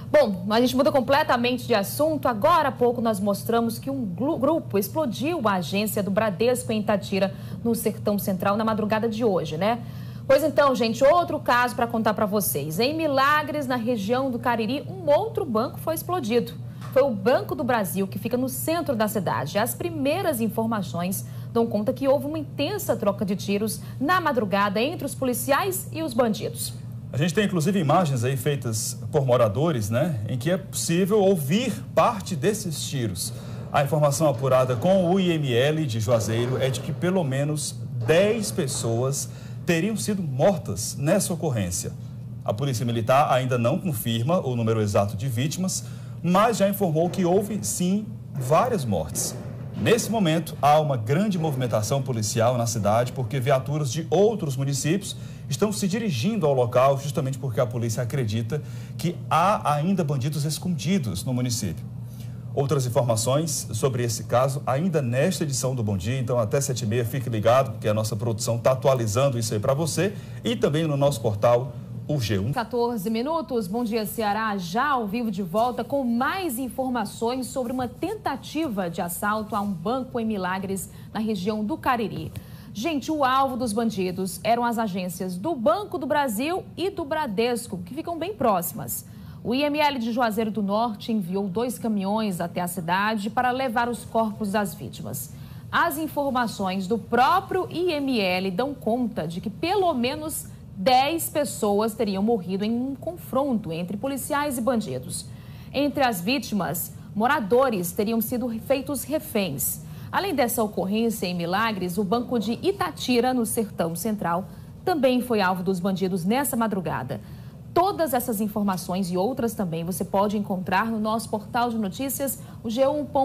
Bom, a gente muda completamente de assunto. Agora há pouco nós mostramos que um grupo explodiu a agência do Bradesco em Itatira, no Sertão Central, na madrugada de hoje, né? Pois então, gente, outro caso para contar para vocês. Em Milagres, na região do Cariri, um outro banco foi explodido. Foi o Banco do Brasil, que fica no centro da cidade. As primeiras informações dão conta que houve uma intensa troca de tiros na madrugada entre os policiais e os bandidos. A gente tem inclusive imagens aí feitas por moradores, né, em que é possível ouvir parte desses tiros. A informação apurada com o IML de Juazeiro é de que pelo menos 10 pessoas teriam sido mortas nessa ocorrência. A Polícia Militar ainda não confirma o número exato de vítimas, mas já informou que houve sim várias mortes. Nesse momento, há uma grande movimentação policial na cidade porque viaturas de outros municípios estão se dirigindo ao local justamente porque a polícia acredita que há ainda bandidos escondidos no município. Outras informações sobre esse caso ainda nesta edição do Bom Dia, então até 7h30 fique ligado porque a nossa produção está atualizando isso aí para você e também no nosso portal o G1. 14 minutos, Bom Dia Ceará, já ao vivo de volta com mais informações sobre uma tentativa de assalto a um banco em Milagres, na região do Cariri. Gente, o alvo dos bandidos eram as agências do Banco do Brasil e do Bradesco, que ficam bem próximas. O IML de Juazeiro do Norte enviou 2 caminhões até a cidade para levar os corpos das vítimas. As informações do próprio IML dão conta de que pelo menos 10 pessoas teriam morrido em um confronto entre policiais e bandidos. Entre as vítimas, moradores teriam sido feitos reféns. Além dessa ocorrência em Milagres, o Banco de Itatira, no Sertão Central, também foi alvo dos bandidos nessa madrugada. Todas essas informações e outras também você pode encontrar no nosso portal de notícias, o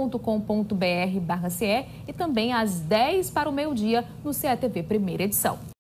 g1.com.br/ce e também às 10 para o meio-dia no CETV Primeira Edição.